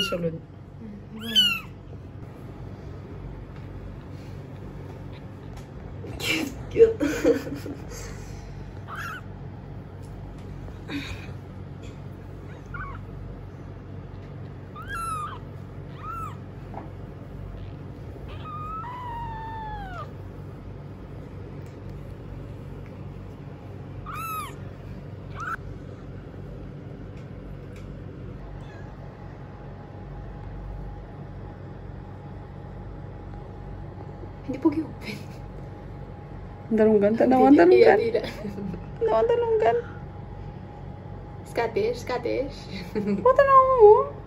sulod. Cute. Hindi po gi-open. Talunggan, tanawan, talunggan. Tidak. Tanawan, talunggan. Scottish, Scottish. Tanawan mo.